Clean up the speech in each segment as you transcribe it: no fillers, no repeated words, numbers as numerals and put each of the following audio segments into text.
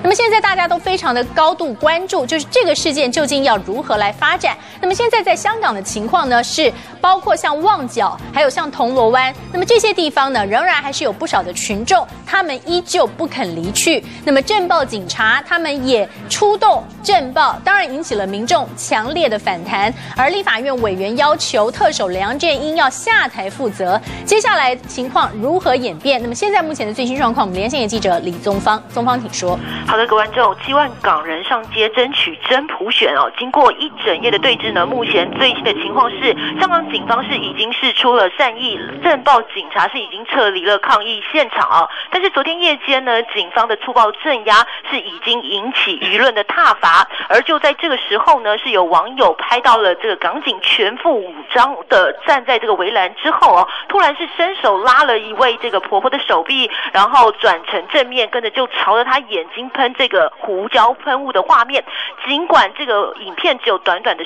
那么现在大家都非常的高度关注，就是这个事件究竟要如何来发展。那么现在在香港的情况呢，是包括像旺角，还有像铜锣湾，那么这些地方呢，仍然还是有不少的群众，他们依旧不肯离去。那么镇暴警察他们也出动镇暴，当然引起了民众强烈的反弹。而立法院委员要求特首梁振英要下台负责。接下来情况如何演变？那么现在目前的最新状况，我们连线的记者李宗芳，宗芳请说。 好的，各位观众，7万港人上街争取真普选哦。经过一整夜的对峙呢，目前最新的情况是，香港警方是已经释出了善意，镇暴警察是已经撤离了抗议现场啊。但是昨天夜间呢，警方的粗暴镇压是已经引起舆论的挞伐，而就在这个时候呢，是有网友拍到了这个港警全副武装的站在这个围栏之后哦，突然是伸手拉了一位这个婆婆的手臂，然后转成正面，跟着就朝着她眼睛喷这个胡椒喷雾的画面。尽管这个影片只有短短的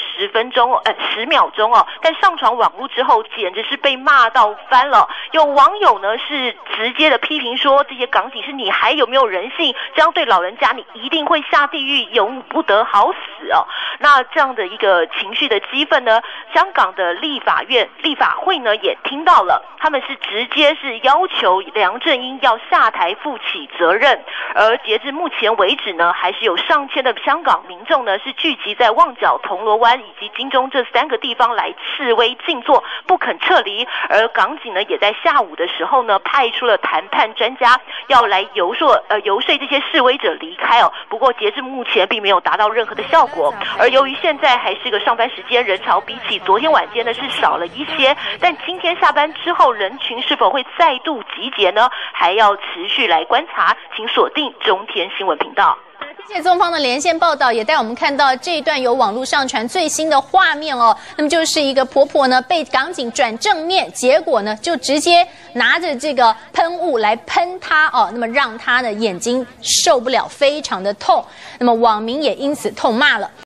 10秒钟哦，但上传网络之后，简直是被骂到翻了。有网友呢是直接的批评说，这些港警是你还有没有人性？这样对老人家，你一定会下地狱，永不得好死哦。那这样的一个情绪的激愤呢，香港的立法会呢也听到了，他们是直接是要求梁振英要下台负起责任。而截至目前为止呢，还是有上千的香港民众呢是聚集在旺角、铜锣湾以及金钟这3个地方来示威静坐，不肯撤离。而港警呢也在下午的时候呢派出了谈判专家，要来游说这些示威者离开哦。不过截至目前并没有达到任何的效果。而由于现在还是个上班时间，人潮比起昨天晚间呢是少了一些，但今天下班之后人群是否会再度集结呢？还要持续来观察，请锁定中天新闻频道。 谢谢宗芳的连线报道，也带我们看到这一段有网络上传最新的画面哦。那么就是一个婆婆呢被港警转正面，结果呢就直接拿着这个喷雾来喷她哦，那么让她的眼睛受不了，非常的痛。那么网民也因此痛骂了。